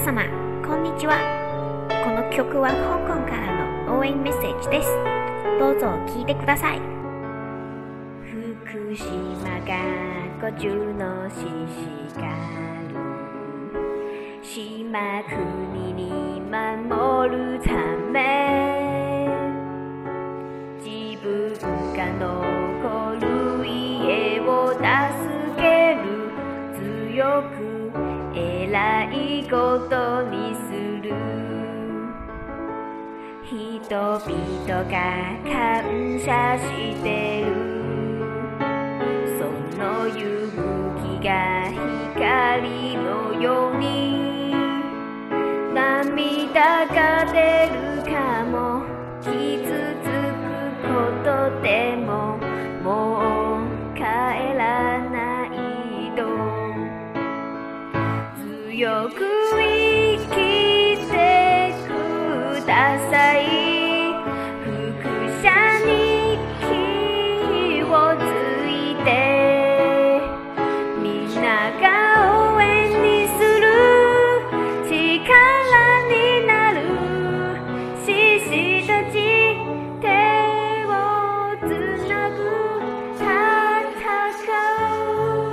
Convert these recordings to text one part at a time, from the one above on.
様、こんにちは。この曲は香港からの応援メッセージです。どうぞ聴いてください。福島が50の獅子がる島国に守るため、自分が残る家を助ける、強く偉いことにする。人々が感謝してる。その勇気が光のように、涙が出るかも、傷つくことでももう帰らないと、強く生きてください。福車に気をついて、みんなが応援にする力になる。獅子たち手をつなぐ、戦う。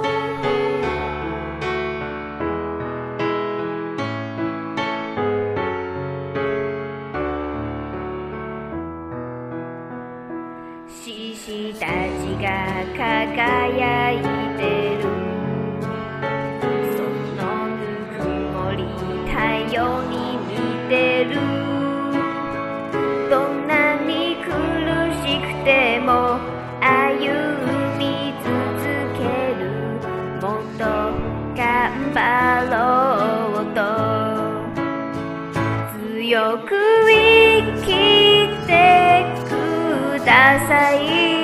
獅子たちが輝いてる。そのぬくもり太陽に似てる。どんなに苦しくても歩み続ける。もっと頑張ろうと、強く生きてください。